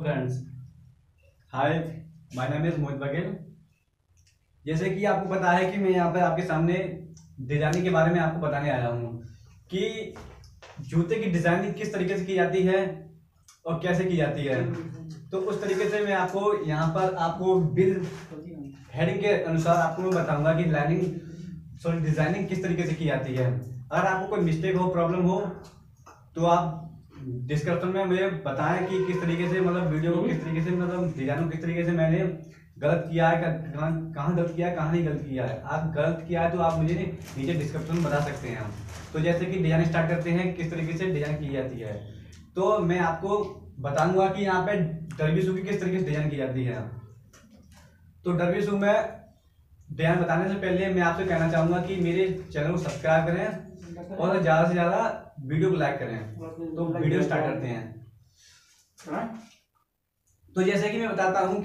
Friends, hi, my name is Mohit Baghel. जैसे कि आपको पता है कि मैं यहाँ पर आपके सामने डिजाइनिंग के बारे में आपको बताने आया हूँ कि जूते की डिजाइनिंग किस तरीके से की जाती है और कैसे की जाती है। तो उस तरीके से मैं आपको यहाँ पर आपको बिल हेडिंग के अनुसार आपको मैं बताऊंगा कि डिजाइनिंग किस तरीके से की जाती है। अगर आपको कोई मिस्टेक हो, प्रॉब्लम हो, तो आप डिस्क्रिप्शन में मुझे बताएं कि किस तरीके से मतलब वीडियो को किस तरीके से मतलब डिजाइन को किस तरीके से मैंने गलत किया है, कहाँ गलत किया है, कहाँ नहीं गलत किया है। आप गलत किया है तो आप मुझे नीचे डिस्क्रिप्शन में बता सकते हैं। तो जैसे कि डिजाइन स्टार्ट करते हैं, किस तरीके से डिजाइन की जाती है। तो मैं आपको बताऊंगा कि यहाँ पे डर्बी शू की किस तरीके से डिजाइन की जाती है। तो डर्बी शू में डिजाइन बताने से पहले मैं आपसे कहना चाहूंगा कि मेरे चैनल को सब्सक्राइब करें और ज्यादा से ज्यादा वीडियो को लाइक करें। तो वीडियो स्टार्ट करते हैं। तो जैसे कि मैं बताता हूं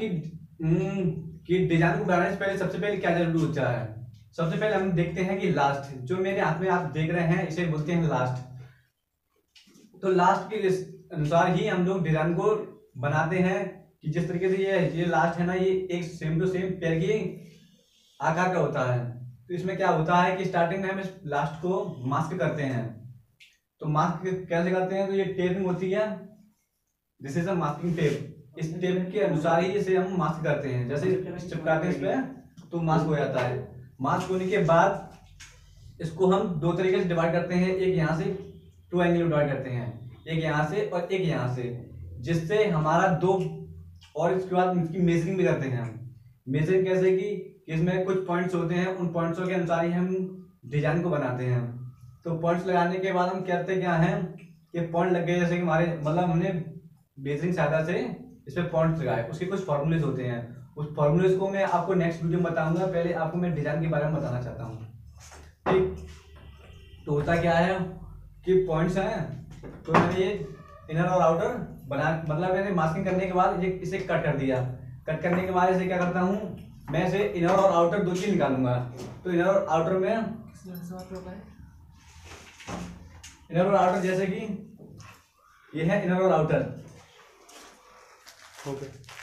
कि डिजाइन को बनाने से पहले सबसे पहले क्या जरूरी होता है। सबसे पहले हम देखते हैं कि लास्ट, जो मेरे हाथ में आप देख रहे हैं, इसे बोलते हैं लास्ट। तो लास्ट के अनुसार ही हम लोग डिजाइन को बनाते हैं कि जिस तरीके से ये लास्ट है ना, ये एक सेम टू सेम पैर की आकार का होता है। तो इसमें क्या होता है कि स्टार्टिंग में हम इस लास्ट को मास्क करते हैं। तो मास्क कैसे करते हैं, तो ये टेपिंग होती है, this is a masking tape. इस टेप के अनुसार ही इसे हम मास्क करते हैं। जैसे चिपकाते हैं इस पे तो मास्क हो जाता है। मास्क होने के बाद इसको हम दो तरीके से डिवाइड करते हैं। एक यहाँ से टू एंगल में डिवाइड करते हैं, एक यहाँ से और एक यहाँ से, जिससे हमारा दो, और इसके बाद इसकी मेजरिंग भी करते हैं हम। मेजरिंग कैसे कि इसमें कुछ पॉइंट्स होते हैं, उन पॉइंट्सों के अनुसार ही हम डिजाइन को बनाते हैं। तो पॉइंट्स लगाने के बाद हम कहते क्या हैं कि पॉइंट लग गए, जैसे कि हमारे मतलब हमने मेजरिंग सहायता से इस पे पॉइंट्स लगाए, उसके कुछ फॉर्मूलेज होते हैं। उस फॉर्मूलेज को मैं आपको नेक्स्ट वीडियो में बताऊंगा। पहले आपको मैं डिजाइन के बारे में बताना चाहता हूँ। ठीक, तो होता क्या है कि पॉइंट्स हैं, तो मैंने ये इनर और आउटर बना, मतलब मैंने मास्किंग करने के बाद इसे कट कर दिया। कट करने के बाद इसे क्या करता हूँ, मैं इसे इनर और आउटर दो चीज निकालूंगा। तो इनर और आउटर में इनर और आउटर, जैसे कि ये है इनर और आउटर। ओके,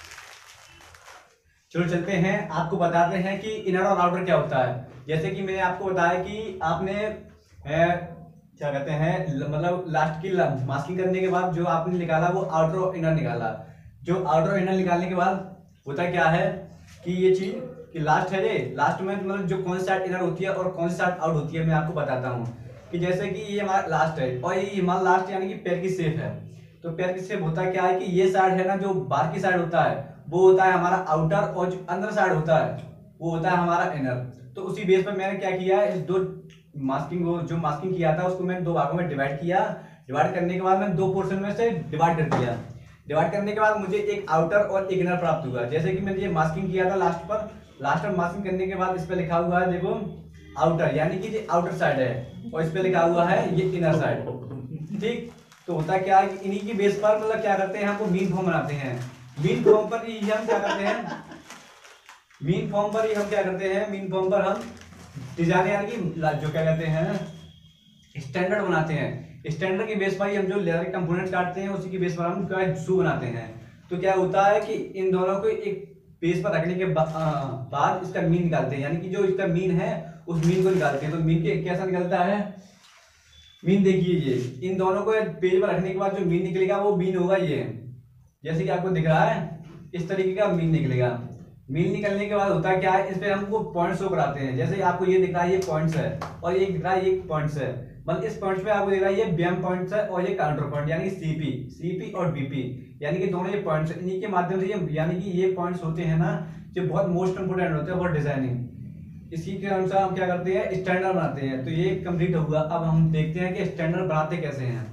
चलो चलते हैं, आपको बताते हैं कि इनर और आउटर क्या होता है। जैसे कि मैंने आपको बताया कि आपने क्या कहते हैं, मतलब लास्ट की मास्किंग करने के बाद जो आपने निकाला वो आउटर और इनर निकाला। जो आउटर और इनर निकालने के बाद होता क्या है कि ये चीज कि लास्ट है, ये लास्ट में मतलब जो कौन सी साइड इनर होती है और कौन सी साइड आउट होती है, मैं आपको बताता हूँ। कि जैसे कि ये हमारा लास्ट है और ये हमारा लास्ट यानी कि पैर की शेप है। तो पैर की शेप होता क्या है कि ये साइड है ना, जो बाहर की साइड होता है वो होता है हमारा आउटर, और जो अंदर साइड होता है वो होता है हमारा इनर। तो उसी बेस पर मैंने क्या किया है, इस दो जो मास्किंग किया था उसको मैंने दो भागों में डिवाइड किया। डिवाइड करने के बाद मैंने दो पोर्शन में से डिवाइड कर दिया। डिवाइड करने के बाद मुझे एक आउटर और एक इनर प्राप्त हुआ। जैसे कि मैंने ये मास्किंग किया था लास्ट पर, लास्ट में मास्किंग करने के बाद इस पे लिखा हुआ है, देखो आउटर, यानी कि ये आउटर साइड है, और इस पे लिखा हुआ है ये इनर साइड। ठीक, तो होता क्या है कि इन्हीं की बेस पर मतलब क्या करते हैं, हमको मीन फॉर्म बनाते हैं। मीन फॉर्म पर ही हम क्या करते हैं, मीन फॉर्म पर ही हम क्या करते हैं, मीन फॉर्म पर हम डिजाइन यानी कि जो क्या कहते हैं स्टैंडर्ड बनाते हैं। स्टैंडर्ड की बेस पर ही हम जो लेदर के कंपोनेंट काटते हैं उसी की बेस पर हम क्या शू बनाते हैं। तो क्या होता है कि इन दोनों को एक बेस पर रखने के बाद इसका मीन निकालते हैं, यानी कि जो इसका मीन है उस मीन को निकालते हैं। तो मीन के कैसा निकलता है, मीन देखिए, ये इन दोनों को पेज पर रखने के बाद जो मीन निकलेगा वो मीन होगा ये, जैसे कि आपको दिख रहा है इस तरीके का मीन निकलेगा। मीन निकलने के बाद होता क्या है, इस पे हमको पॉइंट शो कराते हैं। जैसे आपको ये दिख रहा है ये पॉइंट्स है, और ये दिख रहा है ये पॉइंट्स है, मतलब इस पॉइंट्स पे आपको दिख रहा है ये बीएम पॉइंट्स है और ये काउंटर पॉइंट यानी सीपी और बीपी, यानी कि दोनों ये पॉइंट्स है। इन्हीं के माध्यम से ये, यानी कि ये पॉइंट्स होते हैं ना, जो बहुत मोस्ट इंपोर्टेंट होते हैं फॉर डिजाइनिंग। इसी के अनुसार हम क्या करते हैं, स्टैंडर्ड बनाते हैं। तो ये कंप्लीट होगा। अब हम देखते हैं कि स्टैंडर्ड बनाते कैसे हैं।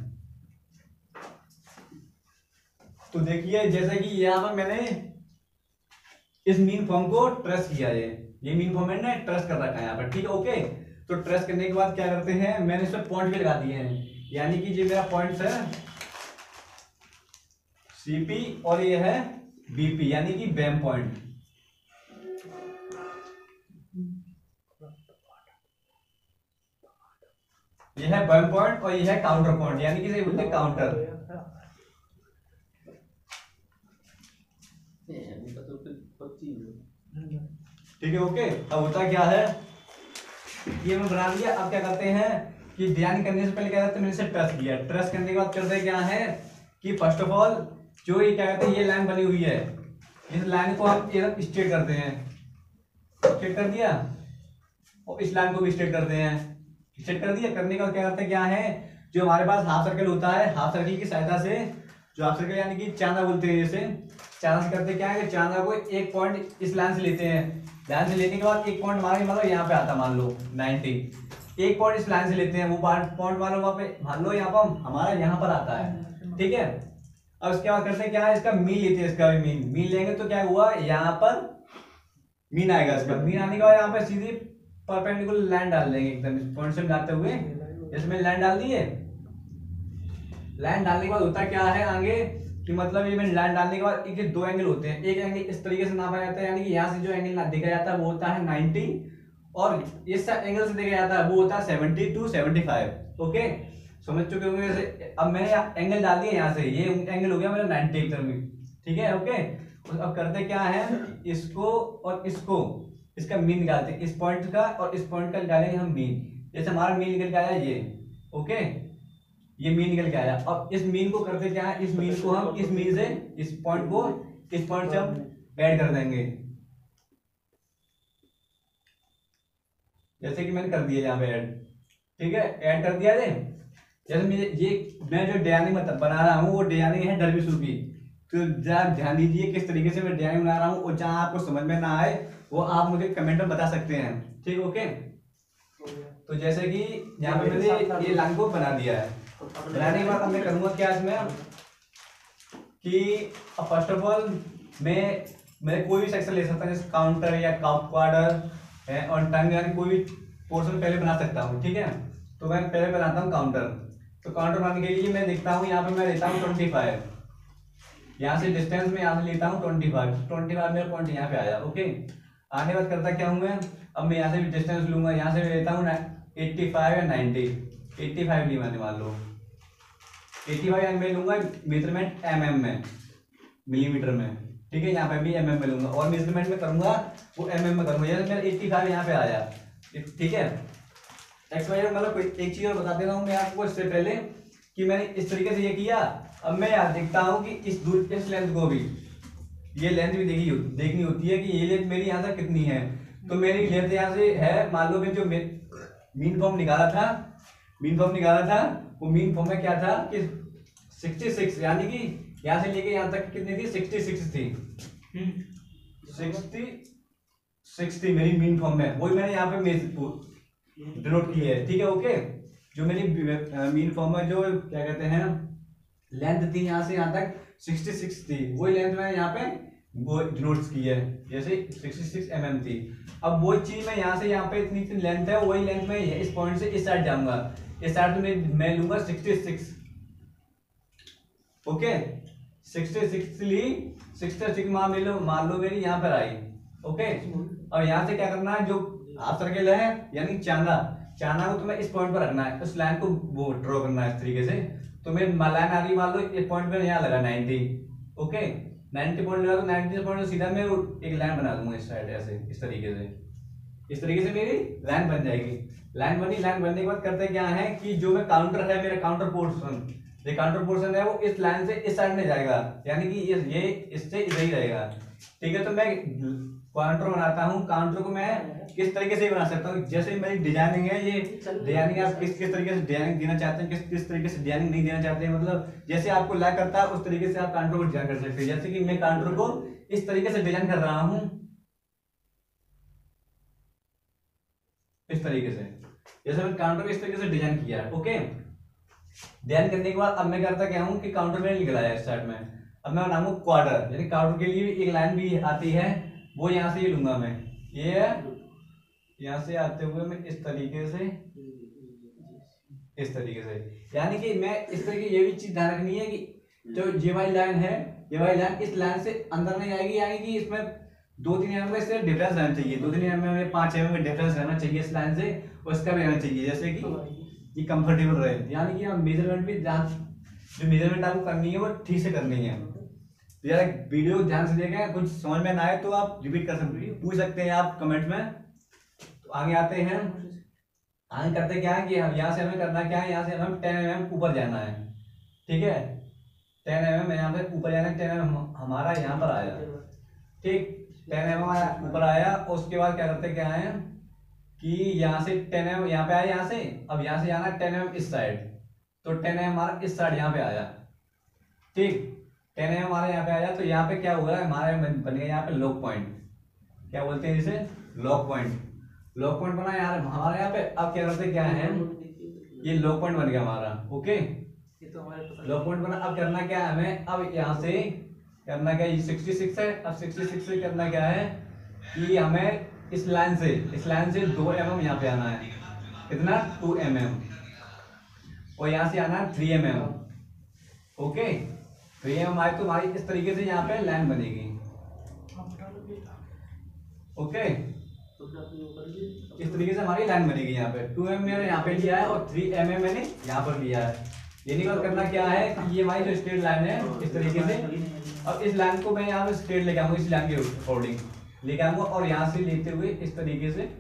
तो देखिए, जैसे कि यहाँ पर मैंने इस मीन फॉर्म को ट्रेस किया है, ये मीन फॉर्म मैंने ट्रेस कर रखा है यहाँ पर। ठीक है, ओके। तो ट्रेस करने के बाद क्या करते हैं, मैंने इस पर पॉइंट भी लगा दिए हैं, यानी कि ये मेरा पॉइंट्स है सीपी और ये है बीपी, यानी कि बैम पॉइंट। ये है बैम पॉइंट और ये है काउंटर पॉइंट, यानी कि इसे बोलते हैं काउंटर। ठीक है ओके। अब होता क्या है, ये मैं बना दिया। अब क्या करते हैं कि डिजाइन करने से पहले क्या करते हैं, मैंने इसे ट्रेस किया। ट्रेस करने के बाद करते क्या है कि फर्स्ट ऑफ ऑल जो ये क्या कहते हैं, ये लाइन बनी हुई है, इस लाइन को हम एकदम स्ट्रेट करते हैं। स्ट्रेट कर दिया और इस लाइन को भी स्ट्रेट करते हैं। स्ट्रेट कर दिया, करने का क्या करते हैं, क्या है जो हमारे पास हाफ सर्कल होता है, हाफ सर्कल की सहायता से, जो हाफ सर्कल यानी कि चांदा बोलते हैं, जैसे चांदा से करते क्या है कि चांदा को एक पॉइंट इस लाइन से लेते हैं। लाइन से लेने के बाद एक पॉइंट हमारा मतलब यहाँ पे आता है, मान लो 90, एक पॉइंट इस लाइन से लेते हैं, वो पॉइंट मान लो वहाँ पे, मान लो यहाँ पर हमारा यहाँ पर आता है, ठीक है। अब इसके बाद करते हैं क्या है, इसका मीन लेते हैं, इसका भी मीन लेंगे तो क्या हुआ, यहाँ पर मीन आएगा। इसका मीन आने के बाद यहाँ पे सीधी परपेंडिकुलर लाइन डाल देंगे एकदम इस पॉइंट से मिलाते हुए। इसमें लाइन डाल दी है। लाइन डालने के बाद होता क्या है आगे कि मतलब ये मैंने लाइन डालने के बाद एक दो एंगल होते हैं। एक एंगल इस तरीके से नापा जाता है, यानी कि यहाँ से जो एंगल देखा जाता है वो होता है 90, और इस एंगल से देखा जाता है वो होता है 70 to 75। ओके, समझ चुके होंगे। जैसे अब मैंने एंगल डाल दिया यहाँ से, ये एंगल हो गया मेरा 90 एक तरफ में, ठीक है ओके। अब करते क्या है, इसको और इसको, इसका मीन निकालते हैं, इस पॉइंट का और इस पॉइंट का निकालेंगे हम मीन। जैसे हमारा मीन निकल के आया ये, ओके, ये मीन निकल के आया। अब इस मीन को करते क्या है, इस मीन को हम इस मीन से इस पॉइंट को इस पॉइंट से हम ऐड कर देंगे, जैसे कि मैंने कर दिया यहाँ पे ऐड, ठीक है, ऐड कर दिया। जैसे मैं जो डिजाइनिंग बना रहा हूँ वो डिजाइनिंग है डर्बी की, तो जरा ध्यान दीजिए किस तरीके से मैं डिजाइनिंग बना रहा हूँ, और जहाँ आपको समझ में ना आए वो आप मुझे कमेंट में बता सकते हैं, ठीक ओके। तो जैसे कि यहाँ पे मैंने ये लाइन को बना दिया है। बनाने के बाद मैं करूँगा क्या इसमें कि फर्स्ट ऑफ ऑल मैं कोई भी सेक्शन ले सकता हूँ, जैसे काउंटर या क्वार्टर और टंग, यानी कोई भी पोर्शन पहले बना सकता हूँ, ठीक है। तो मैं पहले बनाता हूँ काउंटर। तो काउंटर बनाने के लिए मैं देखता हूँ, यहाँ पे मैं लेता हूँ 25, यहाँ से डिस्टेंस में यहाँ से लेता हूँ 25 मेरा पॉइंट यहाँ पे आया, ओके। आने बाद करता क्या हूँ मैं, अब मैं यहाँ से भी डिस्टेंस लूंगा, यहाँ से लेता हूँ 85 या 90, 85 ली मैंने, मान लो 85 में लूंगा मेजरमेंट में, मिलीमीटर में, ठीक है। यहाँ पे भी में लूंगा, और मेजरमेंट में करूंगा वो में करूंगा। जैसे मेरा 85 यहाँ पे आया, ठीक है। एक्स वाई मतलब एक चीज और बता दे रहा हूँ मैं आपको इससे पहले कि मैंने इस तरीके से ये किया। अब मैं यहाँ देखता हूँ कि इस लेंथ को भी, ये लेंथ भी देखनी होती है कि ये लेंथ मेरी यहाँ से कितनी है। तो मेरी लेंथ यहाँ से है, मान लो मैं जो मीन फॉर्म निकाला था, वो मीन फॉर्म में क्या था कि 66, यानी कि यहाँ से लेके यहाँ तक कितनी थी, 66 थी, 60 मेरी मीन फॉर्म में, वही मैंने यहाँ पे डिनोट की है, ठीक है ओके। जो मेरी मीन फॉर्म में जो क्या कहते हैं लेंथ थी यहाँ से यहाँ तक 66 थी, वही लेंथ मैंने यहाँ पे वो डिनोट की है, जैसे 66 थी। अब वो चीज मैं यहाँ से यहाँ पे इतनी लेंथ है, वही लेंथ में इस पॉइंट से इस साइड जाऊंगा, इस साइड में मैं लूंगा 66, ओके। 66 ली, 66 मान लो मेरी यहाँ पर आई, ओके। अब यहाँ से क्या करना है, जो हाफ सर्कल है यानी चांदा को तुम्हें इस पॉइंट पर रखना है, उस लाइन को वो ड्रॉ करना है इस तरीके से। तो मेरी लाइन आ रही, मान लो इस पॉइंट पे यहाँ लगा 90, ओके। 90 पॉइंट लगा तो 90 पॉइंट सीधा मैं एक लाइन बना दूंगा इस साइड, ऐसे इस तरीके से मेरी लाइन बन जाएगी। लाइन बनने के बाद करते क्या है कि जो मैं काउंटर है, मेरा काउंटर पोर्शन है वो इस लाइन से इस साइड में जाएगा, यानी कि ये इससे इधर ही रहेगा, ठीक है। तो मैं काउंटर बनाता हूँ, काउंटर को मैं किस तरीके से बना सकता हूँ, जैसे मेरी डिजाइनिंग है, ये डिजाइनिंग आप किस तरीके से डिजाइनिंग देना चाहते हैं, किस तरीके से डिजाइनिंग नहीं देना चाहते हैं, मतलब जैसे आपको लाइक करता है उस तरीके से आप काउंटर को डिजाइन कर सकते हैं। जैसे कि मैं काउंटर को इस तरीके से डिजाइन कर रहा हूँ, इस तरीके से, जैसे मैं काउंटर को इस तरीके से डिजाइन किया है, ओके। डिजाइन करने के बाद अब मैं करता क्या हूँ कि काउंटर में निकला है इस साइड में, अब मैं बनाऊंगा क्वार्टर, यानी काउंटर के लिए एक लाइन भी आती है, वो यहाँ से ये लूंगा मैं, ये यहाँ से आते हुए मैं इस तरीके से, यानी कि मैं इस तरीके, ये भी चीज ध्यान रखनी है कि जो ये वाली लाइन है, ये वाली लाइन इस लाइन से अंदर नहीं आएगी, यानी कि इसमें 2-3 mm में इससे डिफरेंस रहना चाहिए, 2-3 mm में 5 mm में डिफरेंस रहना चाहिए इस लाइन से, और इसका भी रहना चाहिए, जैसे कि ये कंफर्टेबल रहे। यानी कि हम मेजरमेंट भी जो मेजरमेंट आपको करनी है वो ठीक से करनी है, तो यार वीडियो ध्यान से देखें, कुछ समझ में ना आए तो आप रिपीट कर सकते, पूछ सकते हैं आप कमेंट में। तो आगे आते हैं, आगे करते क्या है कि हम यहाँ से हमें करना क्या है, यहाँ से हमें 10 mm ऊपर जाना है। ठीक है, 10 mm यहाँ पे ऊपर जाना है। 10 mm हमारा यहाँ पर आया, ठीक, 10 mm ऊपर आया। उसके बाद क्या करते क्या है कि यहाँ से 10 mm यहाँ पे आया, यहाँ से अब यहाँ से जाना है 10 mm इस साइड। तो 10 mm हमारा इस साइड यहाँ पे आया, ठीक, 10 mm हमारा यहाँ पे आया। तो यहाँ पे क्या हुआ हमारा बन गया यहाँ पे लॉक पॉइंट, क्या बोलते हैं जिसे, लॉक पॉइंट। लॉक पॉइंट बना यार हमारे यहाँ पे। अब क्या करते क्या है, ये लॉक पॉइंट बन गया हमारा, ओके, लॉक पॉइंट बना। अब करना क्या है हमें, अब यहाँ से करना क्या है, ये 66 है। अब 66 से करना क्या है कि हमें इस लाइन से 2 mm यहाँ पे आना है। कितना, 2 mm। और यहाँ से आना है 3 mm, ओके। 3 mm आए तो हमारी इस तरीके से यहाँ पे लाइन बनेगी, ओके। इस तरीके से हमारी लाइन बनेगी यहाँ पे। 2 mm मैंने यहाँ पे लिया है और 3 mm मैंने यहाँ पर लिया है। ये निकल करना क्या है कि ये हमारी जो स्ट्रेट लाइन है इस तरीके से। अब इस लाइन को मैं यहाँ पे स्ट्रेट लेके आऊंगा, इस लाइन के अकॉर्डिंग लेके आऊंगा। और यहाँ से लेते हुए इस तरीके से,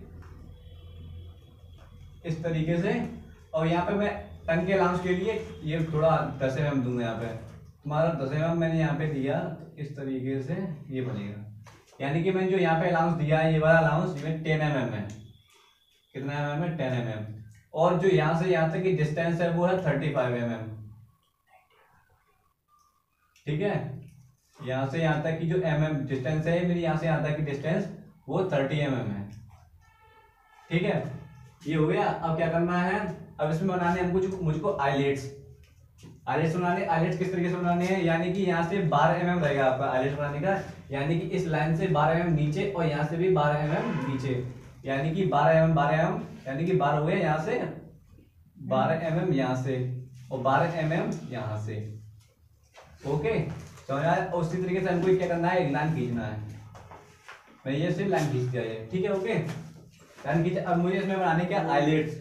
इस तरीके से। और यहाँ पे मैं टंग के अलाउंस के लिए ये थोड़ा 10 mm दूंगा यहाँ पे। तुम्हारा 10 mm मैंने यहाँ पे दिया, इस तरीके से ये बनेगा। यानी कि मैंने जो यहाँ पे अलाउंस दिया है, ये वाला अलाउंस, ये 10 mm है। कितना mm है, 10 mm। और जो यहाँ से यहाँ तक की डिस्टेंस है वो है 35 mm, ठीक है। यहाँ से यहाँ तक की जो डिस्टेंस है मेरी, यहाँ से यहाँ तक की डिस्टेंस वो 30 mm है, ठीक है। ये हो गया। अब क्या करना है, अब इसमें बनाने हमको मुझको आइलेट्स बनाने। आइलेट्स किस तरीके से बनाने हैं, यानी कि यहाँ से 12 mm रहेगा आपका आइलेट्स बनाने का। यानी कि इस लाइन से 12 mm नीचे और यहाँ से भी 12 mm नीचे, यानी कि 12 mm, यानी कि 12 हो गया यहाँ से, 12 mm यहाँ से और 12 mm यहाँ से, ओके। समझ आया। और उसी तरीके से हमको क्या करना है, एक लाइन खींचना है। मैं ये सिर्फ लाइन खींच दिया है, ठीक है, ओके, लाइन खींच। अब मुझे इसमें बनाने क्या, आइलेट्स।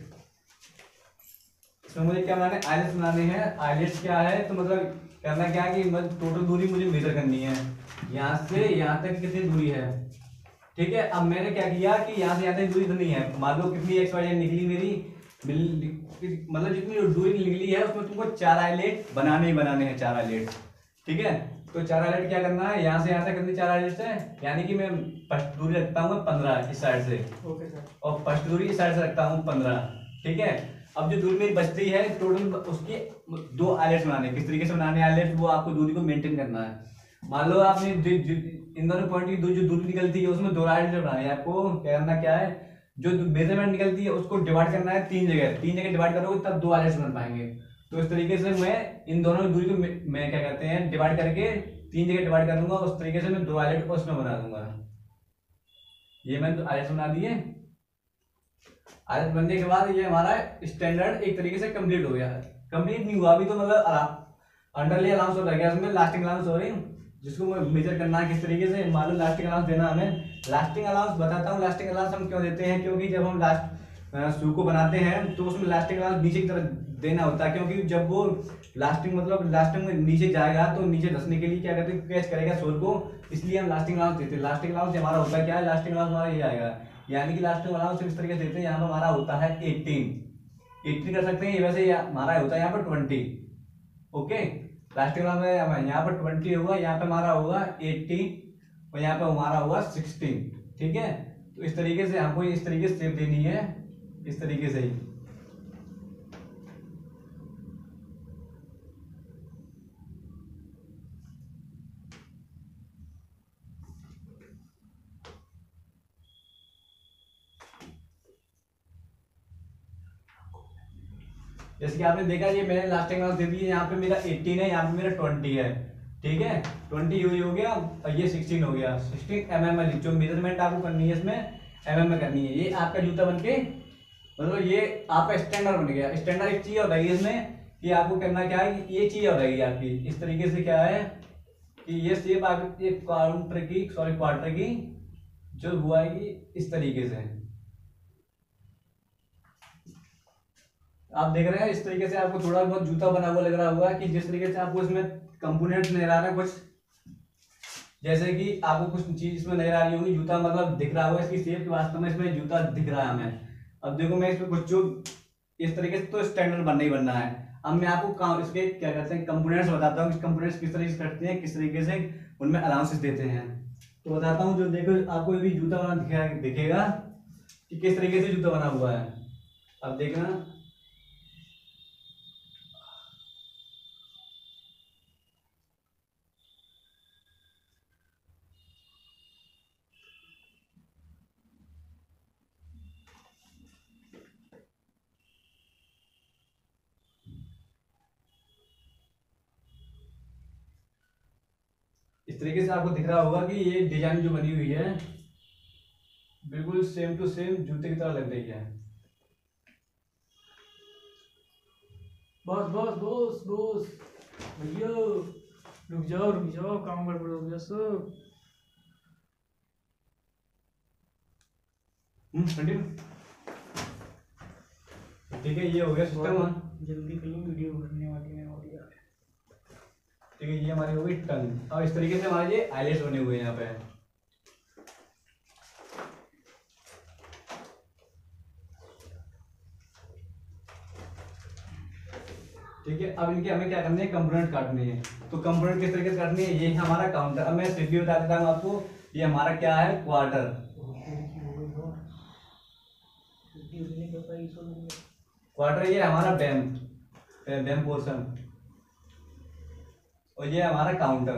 इसमें मुझे क्या बनाने, आइलेट्स बनाने हैं। आइलेट्स क्या है, तो मतलब करना क्या है कि टोटल दूरी मुझे मेजर करनी है। यहाँ से यहाँ तक कितनी दूरी है, ठीक है। अब मैंने क्या किया कि यहाँ से यहाँ तक दूरी तो नहीं है, मान लो कितनी XY निकली मेरी, मतलब जितनी दूरी निकली है उसमें तुमको 4 आइलेट बनाने ही बनाने हैं, 4 आइलेट, ठीक है। तो 4 आइलेट क्या करना है, यहाँ से यहाँ तक कितनी 4 आइलेट्स है, यानी कि मैं फर्स्ट दूरी रखता हूँ 15 इस साइड से, ओके सर, और फर्स्ट दूरी इस साइड से रखता हूँ 15, ठीक है। अब जो दूरी मेरी बचती है टोटल, उसके 2 आइलेट्स बनाने। किस तरीके से बनाने आइलेट्स, वो आपको दूरी को मेंटेन करना है। मान लो आपने इन दोनों पॉइंट की जो दूरी निकलती है उसमें 2 आइलेट्स बनानी है। आपको क्या करना क्या है, जो मेजरमेंट निकलती है उसको डिवाइड करना है 3 जगह डिवाइड करोगे तब 2 आइलेट्स बन पाएंगे। तो इस तरीके से मैं इन दोनों दूरी को मैं क्या कहते हैं डिवाइड करके 3 जगह डिवाइड कर दूंगा। उस तरीके से मैं 2 आइलेट उसमें बना दूंगा। ये मैंने 2 आइलेट्स बना दिए। आइलेट बनने के बाद ये हमारा स्टैंडर्ड एक तरीके से कंप्लीट हो गया है। कंप्लीट नहीं हुआ अभी तो, मतलब अंडरले अलाउंस हो रह गया, उसमें लास्टिंग अलाउंस हो रही, जिसको मेजर करना है किस तरीके से। मान लो लास्टिंग अलाउंस देना हमें। लास्टिंग अलाउंस बताता हूँ, लास्टिंग अलाउंस हम क्यों देते हैं, क्योंकि जब हम लास्ट शू को बनाते हैं तो उसमें लास्टिंग अलाउंस नीचे की तरफ देना होता है। क्योंकि जब वो लास्टिंग में नीचे जाएगा तो नीचे धंसने के लिए क्या करते हैं, कैच करेगा सोल को, इसलिए हम लास्टिंग अलाउंस देते हैं। लास्टिंग अलाउंस हमारा होता है क्या है, लास्टिंग अलाउंस हमारा ये आएगा, यानी कि लास्टिंग अलाउंस इस तरीके से देते हैं। यहाँ पर हमारा होता है 18 कर सकते हैं, ये वैसे हमारा होता है यहाँ पर 20, ओके। लास्टिंग अलाउंस यहाँ पर 20 होगा, यहाँ पे हमारा होगा 18 और यहाँ पे हमारा होगा 16, ठीक है। तो इस तरीके से हमको इस तरीके से शेप देनी है, इस तरीके से ही। जैसे कि आपने देखा ये मैंने लास्टिंग अलाउंस दे दी है, यहाँ पे मेरा 18 है, यहाँ पे मेरा 20 है, ठीक है। 20 यूज हो गया और ये 16 हो गया। 16 mm वाली जो मेजरमेंट आपको करनी है इसमें mm में करनी है। ये आपका जूता बनके मतलब ये आपका स्टैंडर्ड बन गया। स्टैंडर्ड एक चीज और रहेगी इसमें कि आपको करना क्या है, ये चीज और रहेगी आपकी इस तरीके से। क्या है कि ये शेप आपकी क्वार्टर की जो हुआ है इस तरीके से आप देख रहे हैं। इस तरीके से आपको थोड़ा बहुत जूता बना हुआ लग रहा होगा कि जिस तरीके से आपको इसमें कंपोनेंट्स नजर आ रहे हैं कुछ जैसे कि आपको कुछ चीज इसमें नजर आ रही होगी, जूता मतलब दिख रहा होगा इसकी शेप, वास्तव में इसमें जूता दिख रहा है हमें। अब देखो मैं इसमें कुछ जो इस तरीके से तो स्टैंडर्ड बनना ही बनना है। अब मैं आपको इसके क्या कहते हैं कंपोनेंट्स बताता हूँ, कंपोनेंट्स किस तरीके से करते हैं, किस तरीके से उनमें अलाउंसेस देते हैं। तो बताता हूँ, जो देखो आपको भी जूता बना दिखेगा कि किस तरीके से जूता बना हुआ है। अब देखना, इस तरीके से आपको दिख रहा होगा कि ये डिजाइन जो बनी हुई है बिल्कुल सेम टू सेम जूते की तरह लग रही है। बॉस बॉस बॉस बॉस भैया रुक जाओ काम गड़बड़ हो गया सब। कंटिन्यू। ठीक है, ये हो गया सिस्टम। जल्दी कर लो, वीडियो बनने वाली है और यार। ठीक है, ये हमारी हो गई टंग। और इस तरीके से हमारे ये आईलेट्स बने हुए हैं यहाँ पे। ठीक है, अब इनके हमें क्या करने हैं, कंपोनेंट काटने हैं। तो कंपोनेंट किस तरीके से काटने हैं, ये है हमारा काउंटर। अब मैं सीधी बता देता हूँ आपको, ये हमारा क्या है, क्वार्टर। क्वार्टर ये हमारा बैम पोर्शन, और ये हमारा काउंटर।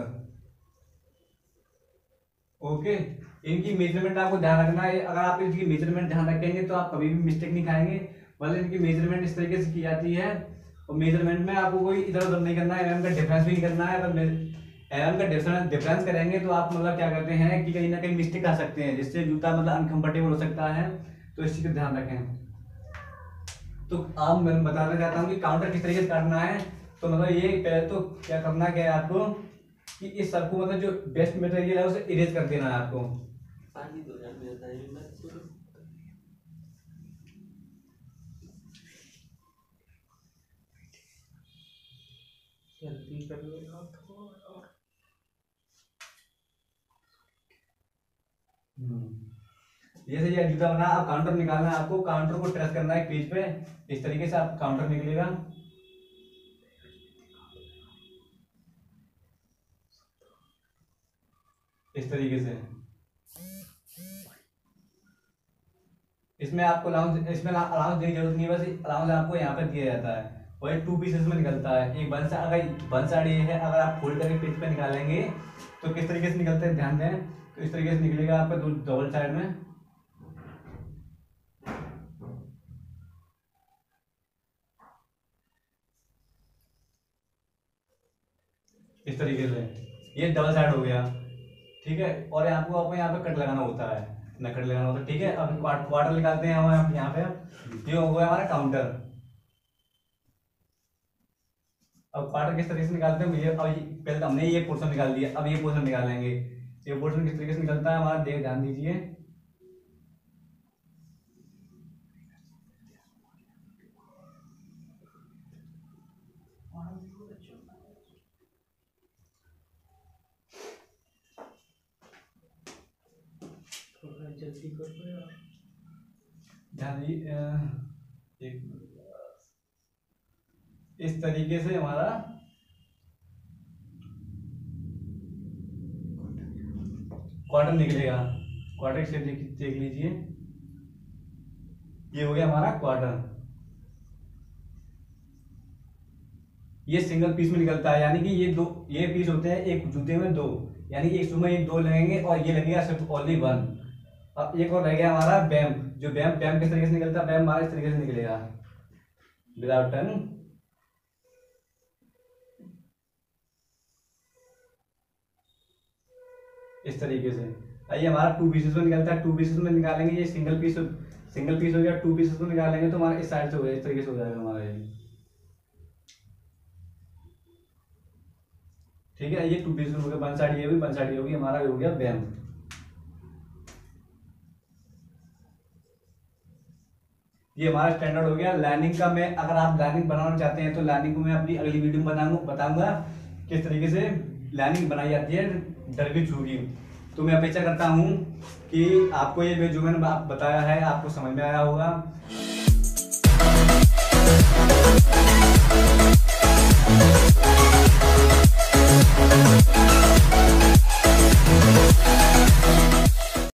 ओके, इनकी मेजरमेंट आपको ध्यान रखना है। अगर आप इनकी मेजरमेंट ध्यान रखेंगे तो आप कभी भी मिस्टेक नहीं खाएंगे। मतलब इनकी मेजरमेंट इस तरीके से की जाती है, और मेजरमेंट में आपको कोई इधर उधर नहीं करना है, एमएम का डिफरेंस भी नहीं करना है। अगर एमएम का डिफरेंस करेंगे तो आप मतलब क्या करते हैं कि कहीं ना कहीं मिस्टेक आ सकते हैं, जिससे जूता मतलब अनकंफर्टेबल हो सकता है। तो इस चीज का ध्यान रखें। तो अब मैं बताना चाहता हूँ कि काउंटर किस तरीके से काटना है। तो मतलब ये पहले तो क्या करना क्या है आपको, कि इस सबको मतलब जो बेस्ट मटेरियल है उसे इरेज कर देना है आपको। जल्दी कर लो यार थोड़ा। जैसे ये जूता बना, अब काउंटर निकालना है आपको। काउंटर को ट्रेस करना है पेज पे, इस तरीके से आप काउंटर निकलेगा। इस तरीके से इसमें आपको अलाउंस देने की जरूरत नहीं है, बस अलाउंस आपको यहाँ पे दिया जाता है। और ये 2 पीसेस में निकलता है। एक वन साइड, अगर वन साइड ये है, अगर आप फोल्ड करके पेज पे निकालेंगे तो किस तरीके से निकलते हैं ध्यान दें। तो इस तरीके से निकलेगा आपका डबल साइड में। इस तरीके से ये डबल साइड हो गया। ठीक है, और आपको अपने यहाँ पे कट लगाना होता है, नकट लगाना होता है। ठीक है, अब क्वार्टर निकालते हैं हम यहाँ पे। ये हो गया हमारा काउंटर। अब क्वार्टर किस तरीके से निकालते हैं, पहले तो हमने ये पोर्शन निकाल दिया, अब ये पोर्शन निकालेंगे। ये पोर्शन किस तरीके से निकलता है हमारा, ध्यान दीजिए। जल्दी कर लो यार। ध्यान दीजिए, इस तरीके से हमारा क्वार्टर निकलेगा। क्वार्टर से देख लीजिए, ये हो गया हमारा क्वार्टर। ये सिंगल पीस में निकलता है, यानी कि ये पीस होते हैं एक जूते में 2, यानी एक शू में 2 लगेंगे, और ये लगेगा सिर्फ ओनली 1। अब एक और रह गया हमारा बैम। जो बैम किस तरीके से निकलता है, बैम हमारा इस तरीके से निकलेगा विदाउट टर्न। इस तरीके से आइए, हमारा 2 पीसेस में निकलता है। 2 पीसेस में निकालेंगे, ये सिंगल पीस हो गया। 2 पीसेस में निकालेंगे तो हमारा इस साइड से हो गया, इस तरीके से हो जाएगा हमारा ये। ठीक है, ये 2 पीसेस हो गया, वन साइड ये भी, वन साइड ये होगी, हमारा हो गया बैम। ये हमारा स्टैंडर्ड हो गया। लाइनिंग का अगर आप लाइनिंग बनाना चाहते हैं तो लाइनिंग को मैं अपनी अगली वीडियो में बताऊंगा किस तरीके से लाइनिंग बनाई जाती है डरगी जू की। तो मैं अपेक्षा करता हूँ कि आपको ये जो मैंने बताया है आपको समझ में आया होगा।